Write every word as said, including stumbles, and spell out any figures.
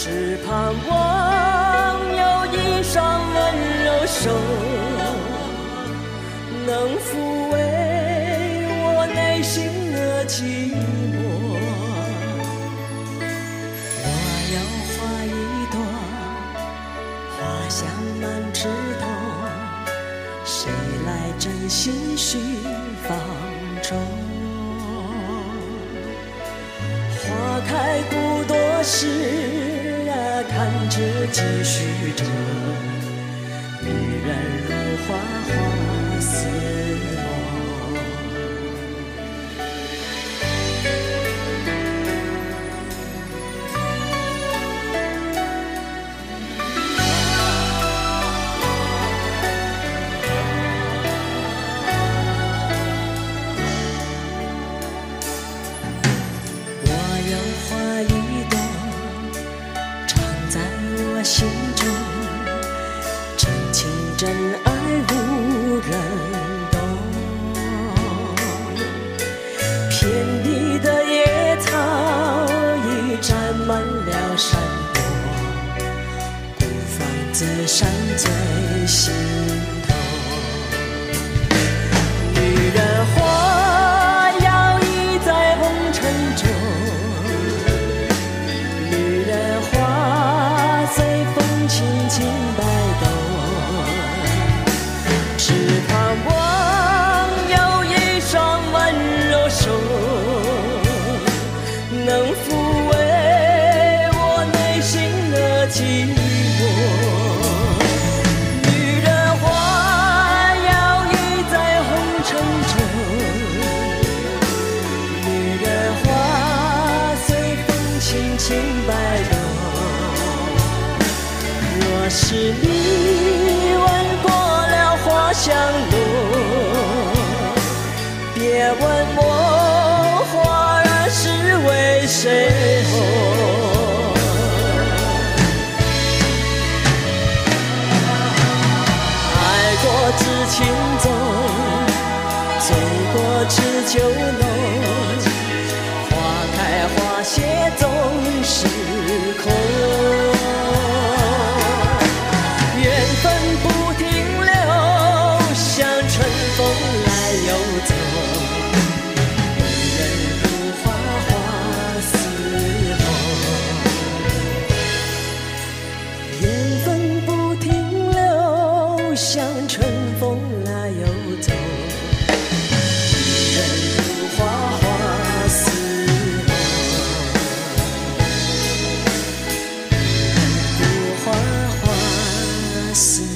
只盼望有一双温柔手，能抚慰我内心的寂寞。我要画一朵花香满枝头，谁来真心续芳愁？花开古多时啊，看着几许愁。女人如花，花似梦。心中真情真爱无人懂，遍地的野草已占满了山坡，孤芳自赏最心头。女人花摇曳在红尘中，女人花随风轻轻摆动，只盼望有一双温柔手，能抚慰我内心的寂寞。女人花摇曳在红尘中，女人花随风轻轻摆动。若是你闻过了花香浓，别问我花儿是为谁红。爱过知情重，醉过知酒浓，花开花谢总是空。不停留，像春风来又走。女人如花，花似梦。缘分不停留，像春风来又走。女人如花，花似梦。女人如花，花似梦。